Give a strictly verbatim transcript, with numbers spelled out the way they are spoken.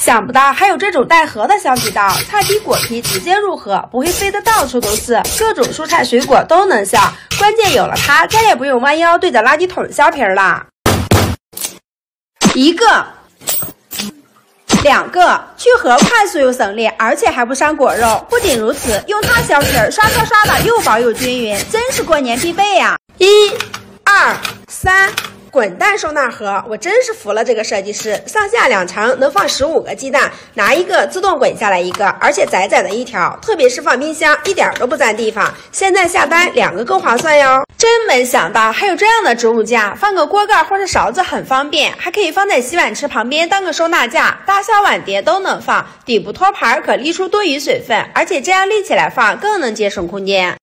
想不到还有这种带盒的小地道，菜底果皮直接入盒，不会飞得到处都是，各种蔬菜水果都能削。关键有了它，再也不用弯腰对着垃圾桶削皮了。一个。 两个去核快速又省力，而且还不伤果肉。不仅如此，用它削皮儿，刷刷刷的又薄又均匀，真是过年必备呀！一、二、三，滚蛋收纳盒，我真是服了这个设计师。上下两层能放十五个鸡蛋，拿一个自动滚下来一个，而且窄窄的一条，特别是放冰箱，一点都不占地方。现在下单两个更划算哟！真没想到还有这样的置物架，放个锅盖或是勺子很方便，还可以放在洗碗池旁边当个收纳架，大小碗碟都能放，底部托盘可沥出多余水分，而且这样立起来放更能节省空间。